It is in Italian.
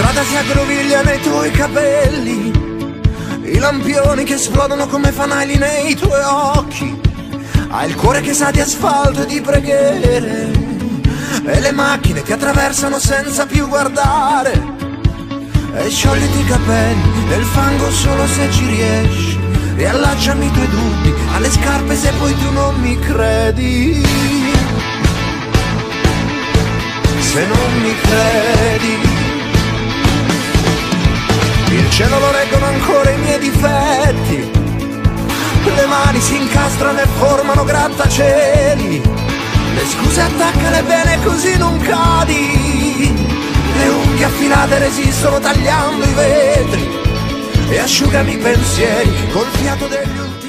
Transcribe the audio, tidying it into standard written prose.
strada si aggroviglia nei tuoi capelli, i lampioni che esplodono come fanali nei tuoi occhi. Hai il cuore che sa di asfalto e di preghiere, e le macchine ti attraversano senza più guardare. E sciogliti i capelli nel fango solo se ci riesci, riallacciami i tuoi dubbi alle scarpe se poi tu non mi credi. Se non mi credi, il cielo lo reggono ancora i miei difetti, le mani si incastrano e formano grattacieli, le scuse attaccale bene così non cadi, le unghie affilate resistono tagliando i vetri, e asciugami i pensieri col fiato degli ultimi.